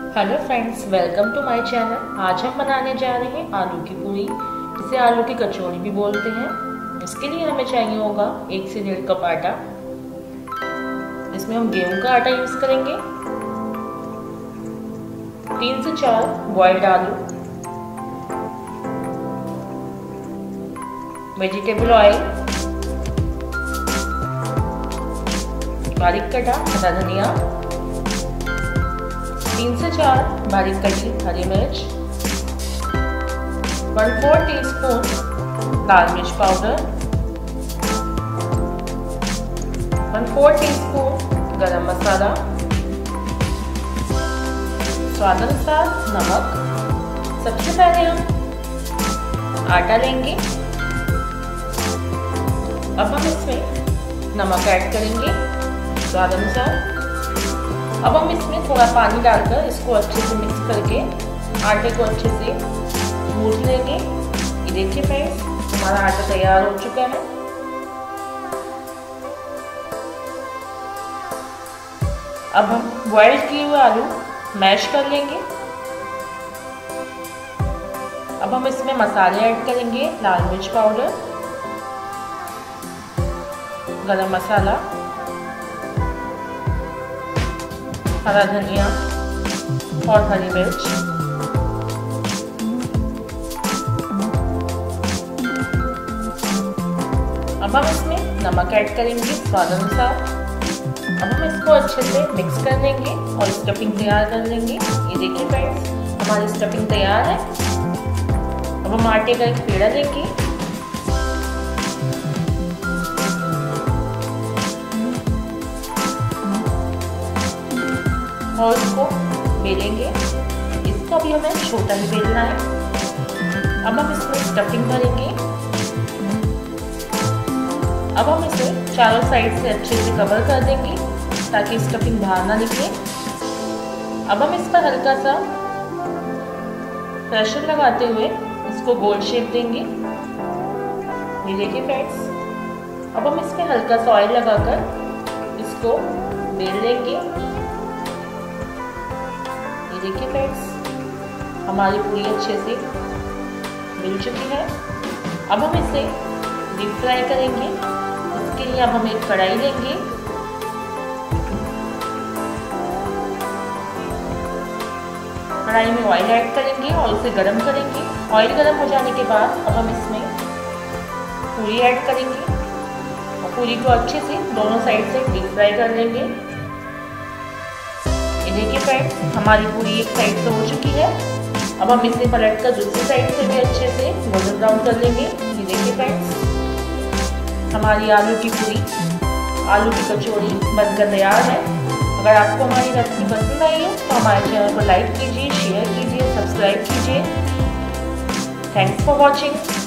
Hello friends, welcome to my channel. आज हम बनाने जा रहे हैं आलू की पूरी, इसे आलू की कचौड़ी भी बोलते हैं। इसके लिए हमें चाहिए होगा 1 से 1.5 कप आटा। इसमें हम गेहूं का आटा यूज करेंगे। 3 से 4 बॉइल्ड आलू, वेजिटेबल ऑयल, बारीक कटा हरा धनिया, 3 से 4 बारीक कटी हरी मिर्च, 1/4 टीस्पून लाल मिर्च पाउडर, 1/4 टीस्पून गरम मसाला, स्वाद अनुसार नमक। सबसे पहले हम आटा लेंगे। अब हम इसमें नमक ऐड करेंगे स्वाद अनुसार। अब हम इसमें थोड़ा पानी डालकर इसको अच्छे से मिक्स करके आटे को अच्छे से गूंथ लेंगे। ये देखिए फ्रेंड्स, हमारा आटा तैयार हो चुका है। अब हम बॉइल किए हुए आलू मैश कर लेंगे। अब हम इसमें मसाले ऐड करेंगे। लाल मिर्च पाउडर, गरम मसाला, हरा धनिया और हरी मिर्च। अब हम इसमें नमक ऐड करेंगे स्वाद अनुसार। अब हम इसको अच्छे से मिक्स कर लेंगे और स्टफिंग तैयार कर लेंगे। ये देखिए फ्रेंड्स, हमारी स्टफिंग तैयार है। अब हम आटे का एक पेड़ा लेंगे। और इसको बेलेंगे। इसको भी हमें छोटा ही बेलना है। अब हम इसमें स्टफिंग भरेंगे। अब हम इसे चारों साइड से अच्छे से कवर कर देंगे ताकि स्टफिंग बाहर ना निकले। अब हम इस पर हल्का सा प्रेशर लगाते हुए इसको गोल शेप देंगे। ये देखिए फ्रेंड्स, अब हम इसमें हल्का सा ऑयल लगाकर इसको बेल लेंगे। देखिए फ्रेंड्स, हमारी पूरी अच्छे से मिल चुकी है। अब हम इसे डीप फ्राई करेंगे। इसके लिए अब हम एक कढ़ाई लेंगे। कढ़ाई में ऑयल ऐड करेंगे और उसे गरम करेंगे। ऑयल गरम हो जाने के बाद अब हम इसमें पूरी ऐड करेंगे और पूरी को अच्छे से दोनों साइड से डीप फ्राई कर लेंगे। देखिए फ्रेंड्स, हमारी पूरी एक साइड से हो चुकी है। अब हम इसे पलट कर दूसरी साइड से भी अच्छे से गोल्डन ब्राउन कर लेंगे। ये देखिए फ्रेंड्स, हमारी आलू की पूरी, आलू की कचौड़ी बनकर तैयार है। अगर आपको हमारी रेसिपी पसंद आई हो तो हमारे चैनल को लाइक कीजिए, शेयर कीजिए, सब्सक्राइब कीजिए। Thanks for watching.